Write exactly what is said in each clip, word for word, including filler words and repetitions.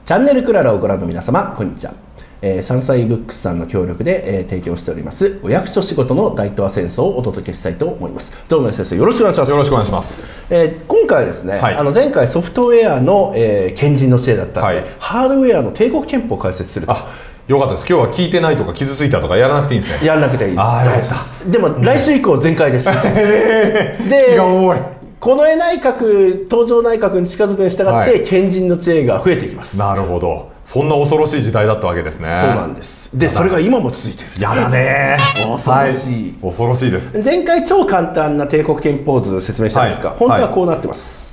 チャンネルクララをご覧の皆様、こんにちは。えー、山菜ブックスさんの協力で、えー、提供しておりますお役所仕事の大東亜戦争をお届けしたいと思います。どうも先生、よろしくお願いします。 よろしくお願いします。 えー、今回はですね、はい、あの前回ソフトウェアの、えー、賢人の知恵だったので、はい、ハードウェアの帝国憲法を解説すると。 あ、よかったです。今日は聞いてないとか傷ついたとかやらなくていいんですね。 やらなくていいです。 あーでも来週以降全開です。 で、気が重い。 この内閣、登場内閣に近づくに従って、はい、賢人の知恵が増えていきます。 なるほど。そんな恐ろしい時代だったわけですね。 そうなんです。で、それが今も続いている。 やだね。 恐ろしい、 はい、恐ろしいです。 前回超簡単な帝国憲法図説明したんですが、はい、本当はこうなってます。はい、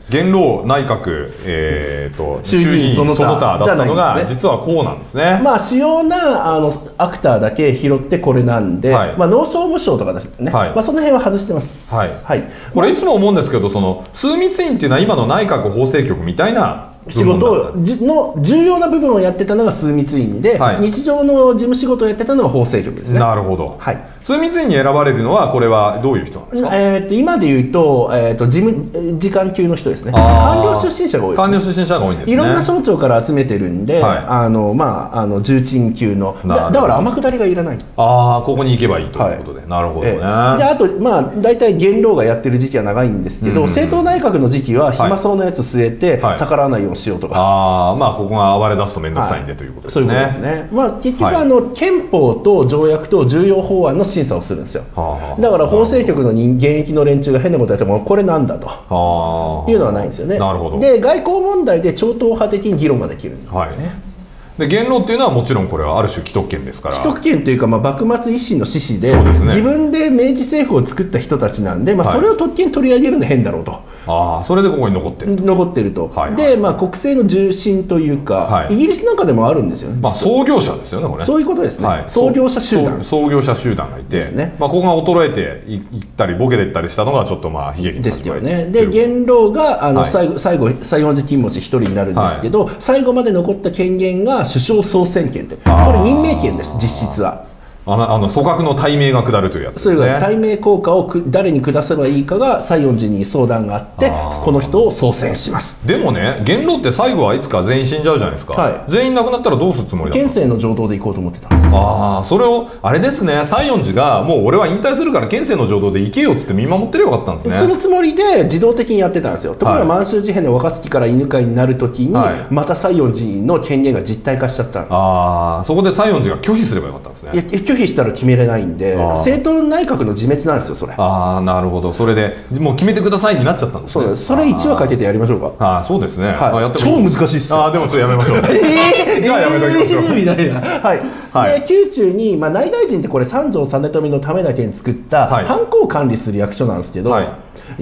元老内閣、えー、と衆議院その他だったのが、ね、実はこうなんですね。 まあ主要なあのアクターだけ拾ってこれなんで、はい、まあ農商務省とかですね、はい、まあその辺は外してます。 はい、はい、これいつも思うんですけど、その枢密院っていうのは今の内閣法制局みたいな仕事の重要な部分をやってたのが枢密院で、はい、日常の事務仕事をやってたのが法制局ですね。 なるほど。 はい、 枢密院に選ばれるのはこれはどういう人なんですか？ えー、と今でいうと、えー、と事務次官級の人ですね。官僚出身者が多いです、ね。 官僚出身者が多いんですね。 いろんな省庁から集めてるんで、はい、あのまああの重鎮級の だ, だから天下りがいらない。 ああ、ここに行けばいいということで、はい、なるほどね。えー、 であとまあ大体元老がやってる時期は長いんですけど、うんうん、政党内閣の時期は暇そうなやつ据えて、はい、逆らわないようにしようとか。 ああ、まあここが暴れ出すと面倒くさいんで、はい、ということですね。 そういうことですね。まあ結局あの、はい、憲法と条約と重要法案の審査をするんですよ。だから法制局の現役の連中が変なことやってもこれなんだというのはないんですよね。 なるほど。 で外交問題で超党派的に議論ができるんですよね。はい、 で元老っていうのはもちろんこれはある種既得権ですから。 既得権というか、まあ、幕末維新の志士で、ね、自分で明治政府を作った人たちなんで、まあ、それを特権取り上げるの変だろうと。はい、 ああ、それでここに残ってると。 残ってると。はいはい、で、まあ、国政の重心というか、はい、イギリスなんかでもあるんですよね。 まあ、創業者ですよね、これ。 そういうことですね。はい、創業者集団。 創業者集団がいて、ね、まあ、ここが衰えていったりボケていったりしたのがちょっとまあ悲劇ですよね。で元老があの、はい、最後最後西園寺金持ち一人になるんですけど、はい、最後まで残った権限が首相総選権って、これ任命権です、実質は。 あの、あの組閣の大名が下るというやつですね。 そういう大名効果をく誰に下せばいいかが西園寺に相談があって、この人を総選します。 でもね、元老って最後はいつか全員死んじゃうじゃないですか。はい、全員亡くなったらどうするつもりだったんですか？ 憲政の浄土で行こうと思ってたんです。 ああ、それをあれですね、西園寺がもう俺は引退するから憲政の浄土で行けよっつって見守ってればよかったんですね。 そのつもりで自動的にやってたんですよ。ところが満州事変の若槻から犬飼になるときに、はい、また西園寺の権限が実体化しちゃったんです。ああ、そこで西園寺が拒否すればよかったんですね。 いや、拒否したら決めれないんで、政党内閣の自滅なんですよ、それ。 ああ、なるほど。それでもう決めてくださいになっちゃったんですね。 そうです。それいちわかけてやりましょうか。 ああ、そうですね。 はい、 やって超難しいっすよ。 ああ、でもちょっとやめましょう。ええ、じゃあやめときましょう。 みたいな。はい。はい、で宮中に、まあ、内大臣ってこれ三条実美のためだけに作った藩校を管理する役所なんですけど、はい、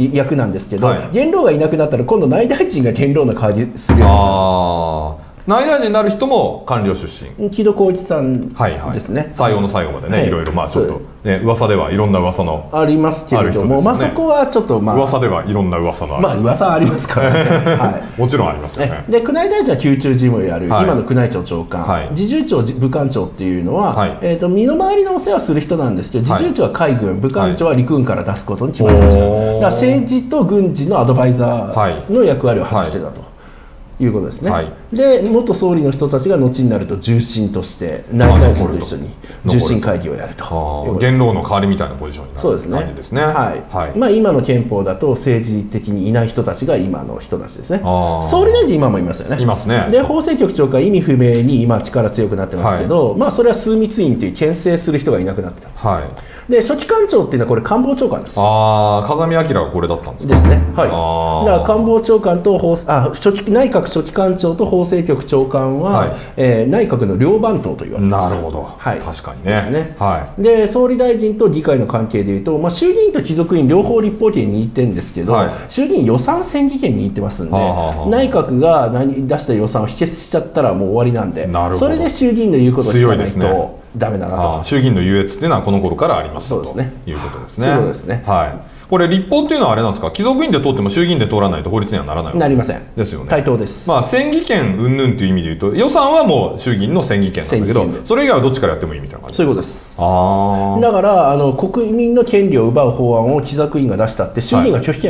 役なんですけど、はい、元老がいなくなったら今度内大臣が元老の代わりするようになります。 内大臣になる人も官僚出身。 木戸孝一さんですね。 最後の最後までね、はい、いろいろまあちょっとね、噂ではいろんな噂のありますけれども、まあそこはちょっとまあ噂ではいろんな噂のある。 まあ噂ありますからね。 はい。もちろんありますよね。 で宮内大臣は宮中事務をやる今の宮内庁長官、侍従長武官長っていうのはえっと身の回りのお世話する人なんですけど、侍従長は海軍、武官長は陸軍から出すことに決まりました。だから政治と軍事のアドバイザーの役割を果たしてたと。いうことですね。はい、で元総理の人たちが後になると重臣として内大臣と一緒に重臣会議をやると。 元老の代わりみたいなポジションになる感じですね。 はい。はい、まあ今の憲法だと政治的にいない人たちが今の人たちですね。総理大臣今もいますよね。 いますね。 で法制局長官意味不明に今力強くなってますけど、はい、まあそれは枢密院という牽制する人がいなくなってた。はい。で書記官長っていうのはこれ官房長官です。 ああ、風見明がこれだったんですか。 ですね。はい。だから官房長官と法あ書記内閣書記官長と法制局長官は、はい、えー、内閣の両番頭と言われます。 なるほど。はい。確かにね。 ですね。 はい。 で総理大臣と議会の関係でいうと、まあ衆議院と貴族院両方立法権に握ってるんですけど、はい、衆議院予算審議権に握ってますんで、はあはあ、内閣が何出した予算を否決しちゃったらもう終わりなんで、それで衆議院の言うことを聞かないと。ダメだなと。 衆議院の優越っていうのはこの頃からありましたということですね。 そうですね。 はい。これ立法っていうのはあれなんですか、貴族院で通っても衆議院で通らないと法律にはならないなりませんですよね。 対等です。 まあ選議権云々という意味で言うと予算はもう衆議院の選議権なんだけど、それ以外はどっちからやってもいいみたいな感じですか。 そういうことです。あだからあの国民の権利を奪う法案を貴族院が出したって衆議院が拒否権ある、はい、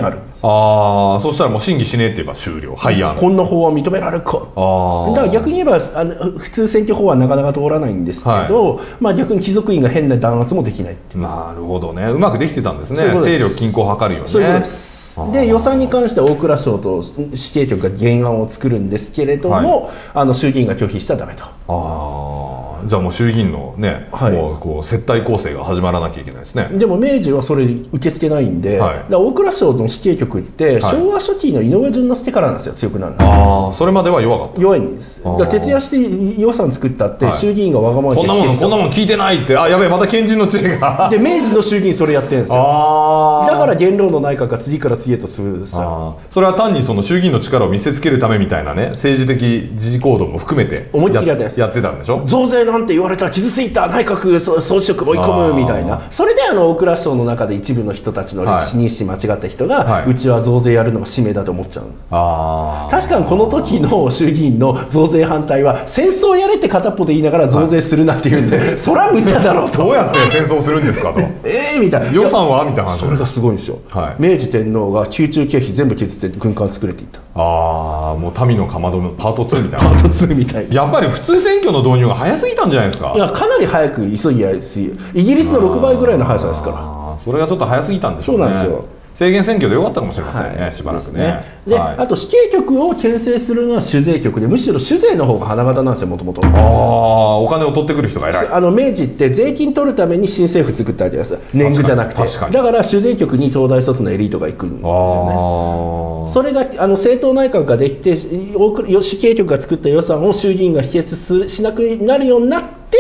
ああ、そしたらもう審議しねえって言えば終了、廃案。 こんな法案認められるか。あだから逆に言えばあの普通選挙法はなかなか通らないんですけど、はい、まあ逆に貴族院が変な弾圧もできないっていう。 なるほどね、うまくできてたんですね。勢力均衡を図るようにね。 そういうことです。で予算に関しては大蔵省と死刑局が原案を作るんですけれども、はい、あの衆議院が拒否しちゃダメと。 あじゃあもう衆議院のね、はい、もうこう接待攻勢が始まらなきゃいけないですね。 でも明治はそれ受け付けないんで、はい、だから大蔵省の死刑局って昭和初期の井上順之助からなんですよ、強くなるの。 ああそれまでは弱かった。 弱いんです。だから徹夜して予算作ったって、はい、衆議院がわがままにこんなもんこんなもん聞いてないって、あやべえまた賢人の知恵がで明治の衆議院それやってるんですよ。あだから元老の内閣が次から次へとするさ。 あそれは単にその衆議院の力を見せつけるためみたいなね、政治的時事行動も含めて思いっきりやってやってたんでしょ。 増税なんて言われたら傷ついた内閣総辞職追い込むみたいな。それであの大蔵省の中で一部の人たちの歴史認識間違った人が、はい、うちは増税やるのが使命だと思っちゃう。あ確かにこの時の衆議院の増税反対は戦争やれって片っぽで言いながら増税するなって言うんで、はい、そりゃ無茶だろうと。 どうやって戦争するんですかとええみたいな。 予算はみたいな話。 それがすごいんですよ、はい、明治天皇が宮中経費全部削って軍艦作れていった。 ああもう民のかまどのパートツーみたいな。 パートツーみたいな。 やっぱり普通選挙の導入が早すぎたんじゃないですか。 いやかなり早く急ぎやすい。イギリスのろくばいぐらいの速さですから。 あそれがちょっと早すぎたんでしょうね。そうなんですよ。制限選挙でよかったかもしれませんね、はい、しばらくね。 で、はい、あと死刑局を牽制するのは酒税局で、むしろ酒税の方が花形なんですよ、もともと。 ああ、お金を取ってくる人が偉い。 あの明治って税金取るために新政府作ったわけです。年貢じゃなくて。確かにだから酒税局に東大卒のエリートが行くんですよね。それがあの政党内閣ができて、死刑局が作った予算を衆議院が否決すしなくなるようになって、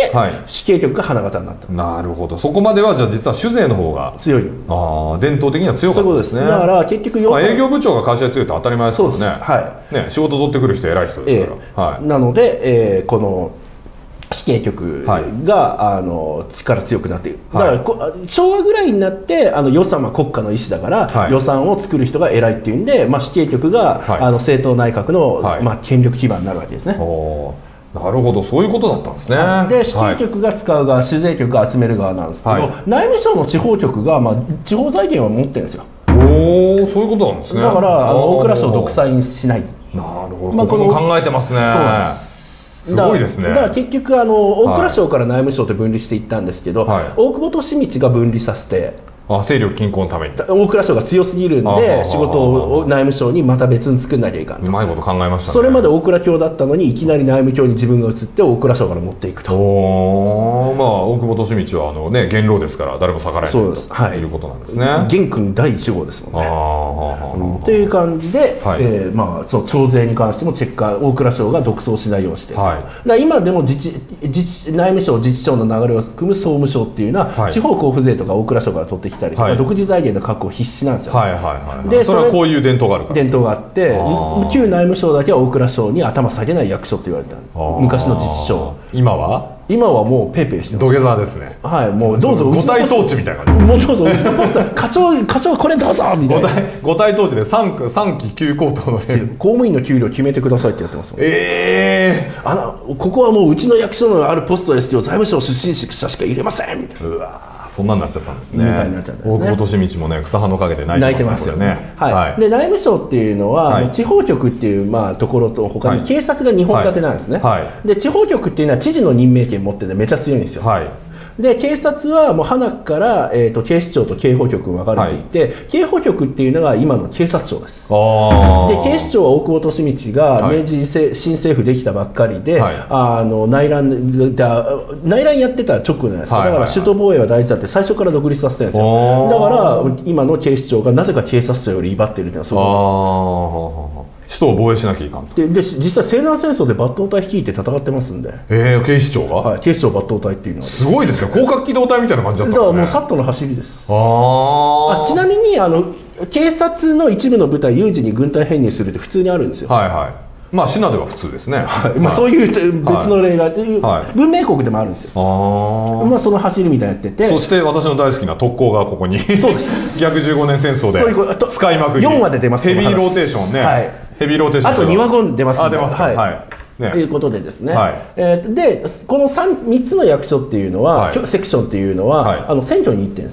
はい、死刑局が花形になった。 なるほど。そこまではじゃあ実は酒税の方が強い。 あ伝統的には強かったですね。 だから結局予算、 まあ、営業部長が会社に強いって当たり前ですからね。はい、ね仕事取ってくる人偉い人ですから。 えーはい、なので、えー、この死刑局が、はい、あの力強くなっている。だから、はい、昭和ぐらいになってあの予算は国家の意思だから、はい、予算を作る人が偉いっていうんで、まあ、死刑局が、はい、あの政党内閣の、はいまあ、権力基盤になるわけですね。 なるほど、そういうことだったんですね。 で死刑局が使う側、酒税局が集める側なんですけど、はい、内務省の地方局が、まあ、地方財源は持ってるんですよ。 おお、そういうことなんですね。 だからあの大蔵省を独裁しない。 なるほど、まあ、ここも考えてますね。そうなんです。すごいですね。 だから結局あの大蔵省から内務省って分離していったんですけど、はい、大久保利通が分離させて。 あ勢力均衡のために大蔵省が強すぎるんで仕事を内務省にまた別に作んなきゃいかんと。 うまいこと考えましたね。 それまで大蔵卿だったのにいきなり内務卿に自分が移って大蔵省から持っていくと。 おまあ大久保利通はあの、ね、元老ですから誰も逆らえないということなんですね。 元君第一号ですもんね。あ、うん、という感じで、はいえーまあ、そう徴税に関してもチェッカー大蔵省が独走しないようにしていると、はい、だから今でも自治自治内務省自治省の流れを含む総務省っていうのは、はい、地方交付税とか大蔵省から取ってきたりとか、はい、独自財源の確保必至なんですよ。 でそれはこういう伝統があるから。 伝統があって旧内務省だけは大蔵省に頭下げない役所と言われた。昔の自治省。 今は今はもうペーペーしてます。 土下座ですね。 はい、もうどうぞ五体統治みたいな感じ。 もうどうぞうちのポスター課長課長これどうぞみたいな。 五体統治で三三期休校等の公務員の給料決めてくださいってやってますもん。 ええー、 あのここはもううちの役所のあるポストですけど財務省出身者しか入れませんみたいな。うわそんなになっちゃったんですね。大久保利通もね草葉の陰で泣いてますよね。 はい。はい、で内務省っていうのは、はい、地方局っていうまあところと他に警察がにほん立てなんですね。はいはい、で地方局っていうのは知事の任命権持っててめちゃ強いんですよ。はいで警察はもう花から、えー、と警視庁と警保局に分かれていて、はい、警保局っていうのが今の警察庁です。で警視庁は大久保利通が明治新政府できたばっかりで、はい、あの内乱だ内乱やってた直後じゃないですか。だから首都防衛は大事だって最初から独立させてるんですよ。だから今の警視庁がなぜか警察庁より威張ってるっていうのはそういう。 首都を防衛しなきゃいかんと。 でで実際西南戦争で抜刀隊率いて戦ってますんで。 えー、警視庁が、 はい、警視庁抜刀隊っていうのはすごいですね。広角機動隊みたいな感じだったんですね。だからもうサットの走りです。 ああちなみにあの警察の一部の部隊有事に軍隊編入するって普通にあるんですよ。 はいはい。まあシナでは普通ですね。 はいまあ、そういう別の例が、はい、文明国でもあるんですよ。あまあその走りみたいにやってて、 そして私の大好きな特攻がここにそうです逆じゅうごねん戦争で使いまくりよんわで出ます。 ヘビーローテーションね、はい、ヘビーローテーションあとにわごん出ます。 あ出ますか、はいはいね、ということでですね、はいえー、でこの 3, 3つの役所っていうのは、はい、セクションっていうのは、はい、あの選挙に行ってるんですよ。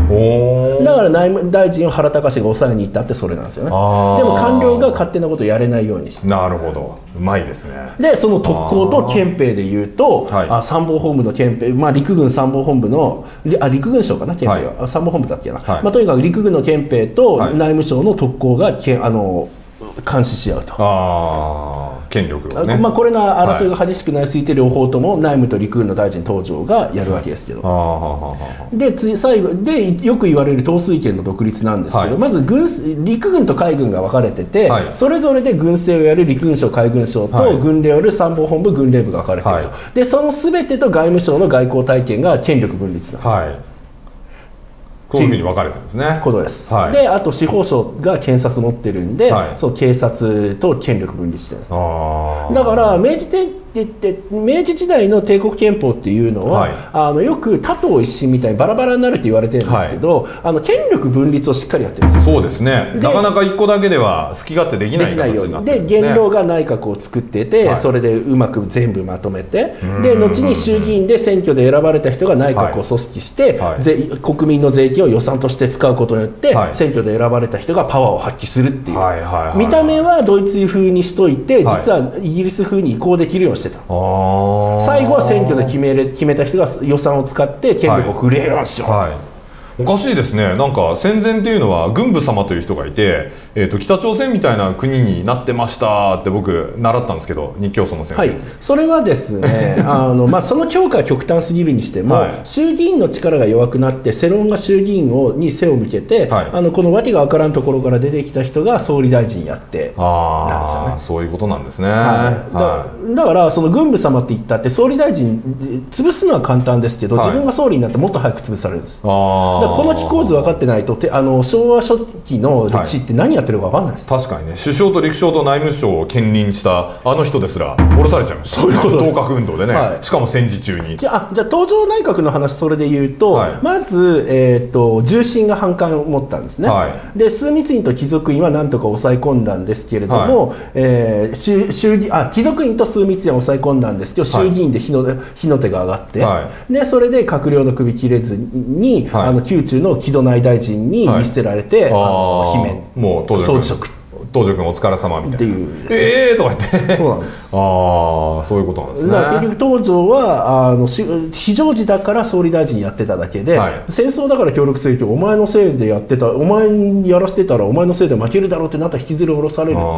だから内務大臣を原敬が抑えに行ったってそれなんですよね。でも官僚が勝手なことをやれないようにして。 なるほど、うまいですね。でその特攻と憲兵でいうと、はい、あ参謀本部の憲兵、まあ、陸軍参謀本部のあ陸軍省かな憲兵は、はい、参謀本部だっけな、はい、まあ、とにかく陸軍の憲兵と内務省の特攻がけあの監視し合うと。 あ権力をね、 まあこれの争いが激しくなりすぎて、両方とも内務と陸軍の大臣東条がやるわけですけど、で次最後でよく言われる統帥権の独立なんですけど、はい、まず軍陸軍と海軍が分かれてて、はい、それぞれで軍政をやる陸軍省海軍省と、はい、軍令をやる参謀本部軍令部が分かれていると、はい、でその全てと外務省の外交体系が権力分立なんです。はい、 こういうふうに分かれてるんですね。 ことです。はい、であと司法省が検察持ってるんで、はい、そう警察と権力分立してるんです。だから明治天って明治時代の帝国憲法っていうのは、はい、あのよく多党一心みたいにバラバラになるって言われてるんですけど、はい、あの権力分立をしっかりやってるんですよ。 そうですね。なかなか一個だけでは好き勝手できない形になってるんですね。 で元老が内閣を作ってて、はい、それでうまく全部まとめて、で後に衆議院で選挙で選ばれた人が内閣を組織して、はい、国民の税金を予算として使うことによって、はい、選挙で選ばれた人がパワーを発揮するっていう、見た目はドイツ風にしといて、実はイギリス風に移行できるようにしてた。はい、最後は選挙で決めれ決めた人が予算を使って権力を振れるようにしよう。はいはい、 おかしいですね。なんか戦前っていうのは軍部様という人がいて、えー、と北朝鮮みたいな国になってましたって僕習ったんですけど、日教祖の先生、はい、 それはですねあの、まあ、その評価は極端すぎるにしても、はい、衆議院の力が弱くなって世論が衆議院をに背を向けて、はい、あのこの訳が分からんところから出てきた人が総理大臣やってなんですよね。 そういうことなんですね。 はいはい、だ, だからその軍部様って言ったって総理大臣潰すのは簡単ですけど、はい、自分が総理になってもっと早く潰されるんです。あこの機構図分かってないとてあの昭和初期の歴史って何やってるか分かんないです。 はい、確かにね、首相と陸将と内務省を兼任したあの人ですら降ろされちゃいました。そういうことです。東角運動でね、はい、しかも戦時中に。 じゃあ、じゃあ東条内閣の話それで言うと、はい、まず、えー、と重臣が反感を持ったんですね。はい、で枢密院と貴族院はなんとか抑え込んだんですけれども、はい、えー、衆衆議あ貴族院と枢密院は抑え込んだんですけど、衆議院で火の、火の手が上がって、はい、でそれで閣僚の首切れずに、はい、あの宮中の木戸内大臣に見捨てられて、はい、あの罷免、 もう総辞職、東条君お疲れ様みたいな、ええーとか言って、そうなんです。ああ、そういうことなんですね。 だから結局東条はあの非常時だから総理大臣やってただけで、はい、戦争だから協力するけど、お前のせいでやってた、お前にやらせてたらお前のせいで負けるだろうってなったら引きずり下ろされるっていう。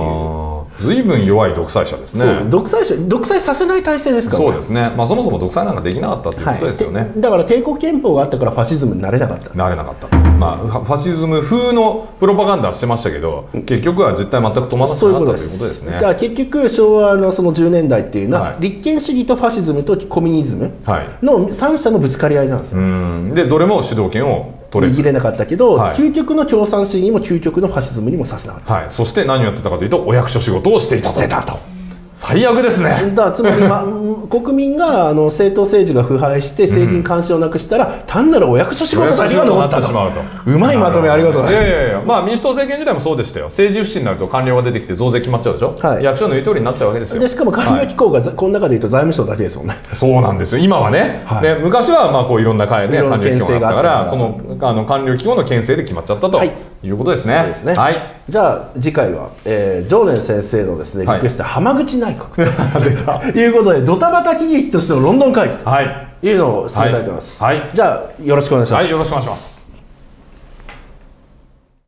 随分弱い独裁者ですね。 そう独裁者、独裁させない体制ですから、ね、 そうですね。まあそもそも独裁なんかできなかったっていうことですよね。はい、 だから帝国憲法があったからファシズムになれなかった。 なれなかった。まあファシズム風のプロパガンダしてましたけど、結局は実態全く止まらなかったということですね。 だから結局昭和のそのじゅうねんだいっていうのは、はい、立憲主義とファシズムとコミュニズムのさん者のぶつかり合いなんですよ。 うんでどれも主導権を握れなかったけど、はい、究極の共産主義にも究極のファシズムにもさせなかった、 はい、そして何をやってたかというとお役所仕事をしていたと。してたと最悪ですね。 だからつまり、ま、国民があの政党政治が腐敗して政治に関心をなくしたら、うん、単なるお役所仕事だけが残ったと。うまいまとめありがとうございます。いやいやいや、 まあ、民主党政権時代もそうでしたよ。政治不信になると官僚が出てきて増税決まっちゃうでしょ、はい、役所の言う通りになっちゃうわけですよ。 でしかも官僚機構が、はい、この中でいうと財務省だけですもんね。 そうなんですよ今はね、はい、で昔はまあこういろんな官僚機構があったからそのあの官僚機構の牽制で決まっちゃったと、はい、いうことですね。 ですね、はい、じゃあ次回は、えー、常念先生のですねリクエスト、はい、浜口内閣ということでドタバタ喜劇としてのロンドン会議というのを進めたいと思います。はいはい、じゃあよろしくお願いします。 はい、よろしくお願いします。